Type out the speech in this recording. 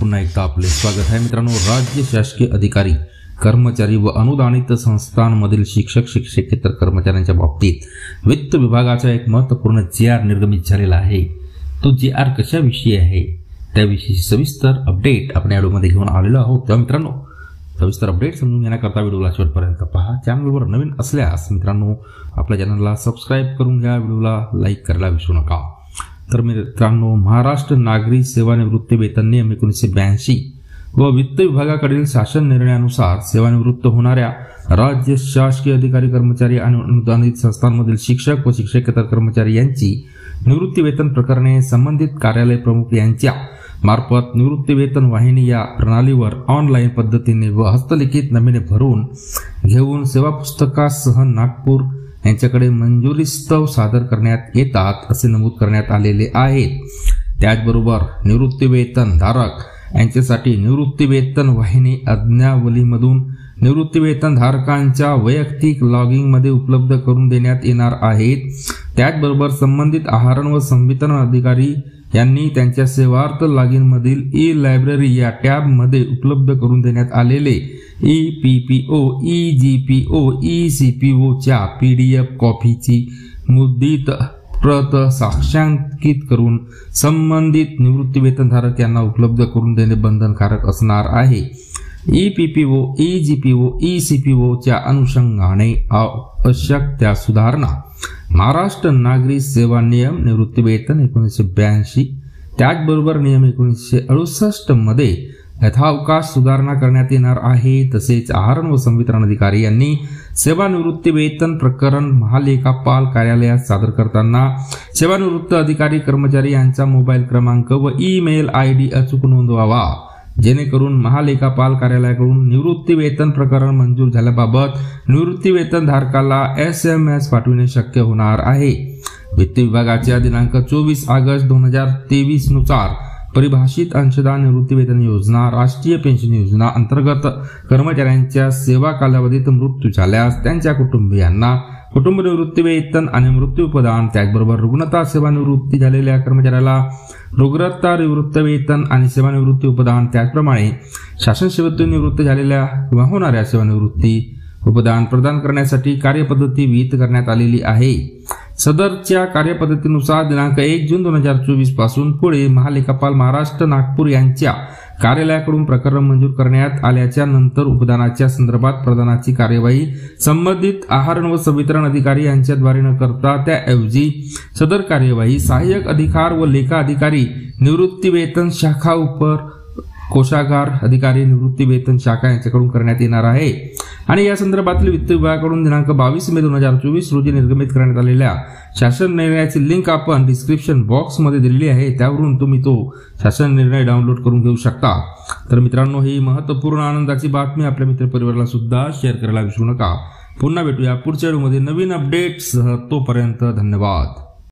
पुन्हा एकदा आपले स्वागत आहे मित्रांनो। राज्य शासकीय अधिकारी कर्मचारी व अनुदानित संस्थांमधील शिक्षक शिक्षकेतर कर्मचाऱ्यांच्या बाबतीत वित्त विभागाचा एक महत्त्वपूर्ण जीआर निर्गमित झालेला आहे। तो जीआर कशाविषयी आहे त्याविषयी सविस्तर अपडेट आपण या व्हिडिओमध्ये घेऊन आलेलो आहोत। तर मित्रांनो, सविस्तर अपडेट समजून घेण्याकरता व्हिडिओला शेवटपर्यंत पहा। चॅनलवर नवीन असल्यास मित्रांनो आपल्या चॅनलला सबस्क्राइब करून घ्या, व्हिडिओला लाईक करायला विसरू नका। तर मित्रांनो, महाराष्ट्र नागरी सेवानिवृत्ती वेतन नियम 1982 व वित्त विभागाकडील शासन निर्णयानुसार सेवानिवृत्त होणाऱ्या राज्य शासकीय अधिकारी कर्मचारी आणि अनुदानित संस्थांमधील शिक्षक व शिक्षकेतर कर्मचारी यांची निवृत्ती वेतन प्रकरणे संबंधित कार्यालय प्रमुख यांच्या मार्फत निवृत्ती वेतन वाहिनी या प्रणालीवर ऑनलाईन पद्धतीने व हस्तलिखित नमुने भरून घेऊन सेवा पुस्तकासह नागपूर यांच्याकडे मंजुरीस्तव सादर करण्यात येतात असे नमूद करण्यात आलेले आहे। त्याचबरोबर निवृत्ती वेतन धारक यांच्यासाठी निवृत्ती वेतन वाहिनी आज्ञावलीमधून निवृत्ती वेतन धारकांच्या वैयक्तिक लॉगिंग मध्ये उपलब्ध करून देण्यात येणार आहेत। त्याचबरोबर संबंधित आहार व संवितरण अधिकारी यांनी त्यांच्या सेवार्थ लॉगिन मधील ई लायब्ररी या टॅब मध्ये उपलब्ध करून देण्यात आलेले EPPO, EGPO, ECPO च्या PDF कॉपीची मुद्रित प्रत साक्षांकित करून संबंधित निवृत्ती वेतनधारक यांना उपलब्ध करून देणे बंधनकारक असणार आहे। EPPO, EGPO, ECPO च्या अनुषंगाने आवश्यक त्या सुधारणा महाराष्ट्र नागरी सेवा नियम निवृत्ती वेतन 1982 त्याचबरोबर नियम 1968 मध्ये यथावकाश सुधारणा करण्यात येणार आहे। तसेच आहार व संवितरण अधिकारी यांनी सेवानिवृत्ती वेतन प्रकरण महालेखापाल कार्यालयात सादर करताना सेवानिवृत्त अधिकारी कर्मचारी यांचा मोबाईल क्रमांक व ईमेल ID अचूक नोंदवावा, जेणेकरून महालेखापाल कार्यालयाकडून निवृत्ती वेतन प्रकरण मंजूर झाल्याबाबत निवृत्ती वेतन धारकाला SMS पाठविणे शक्य होणार आहे। वित्त विभागाच्या दिनांक 24 ऑगस्ट 2023 नुसार परिभाषित अंशदान निवृत्ती वेतन योजना राष्ट्रीय पेन्शन योजना अंतर्गत कर्मचाऱ्यांच्या सेवा कालावधीत मृत्यू झाल्यास त्यांच्या कुटुंबियांना कुटुंब निवृत्ती वेतन आणि मृत्यू उपदान, त्याचबरोबर रुग्णता सेवानिवृत्ती झालेल्या कर्मचाऱ्याला रुग्णता निवृत्ती वेतन आणि सेवानिवृत्ती उपदान, त्याचप्रमाणे शासन सेवेतून निवृत्त झालेल्या किंवा होणाऱ्या सेवानिवृत्ती उपदान प्रदान करण्यासाठी कार्यपद्धती विहित करण्यात आलेली आहे। सदरच्या कार्यपद्धतीनुसार दिनांक 1 जून 2024 पासून पुढे महालेखापाल महाराष्ट्र नागपूर यांच्या कार्यालयाकडून प्रकरण मंजूर करण्यात आल्याच्या नंतर उपदानाच्या संदर्भात प्रदानाची कार्यवाही संबंधित आहार व संवितरण अधिकारी यांच्याद्वारे न करता त्याऐवजी सदर कार्यवाही सहाय्यक अधिकार व लेखा अधिकारी निवृत्ती वेतन शाखा उपर कोषागार अधिकारी निवृत्ती वेतन शाखा यांच्याकडून करण्यात येणार आहे। आणि या संदर्भातील वित्त विभागाकडून दिनांक 22 मे 2024 रोजी निर्गमित करण्यात आलेल्या शासन निर्णयाची लिंक आपण डिस्क्रिप्शन बॉक्स मध्ये दिलेली आहे, त्यावरून तुम्ही तो शासन निर्णय डाउनलोड करून घेऊ शकता। तर मित्रांनो, ही महत्त्वपूर्ण आनंदाची बातमी आपल्या मित्रपरिवाराला सुद्धा शेअर करायला विसरू नका। पुन्हा भेटूया पुढच्या व्हिडिओमध्ये नवीन अपडेट्ससह, तोपर्यंत धन्यवाद।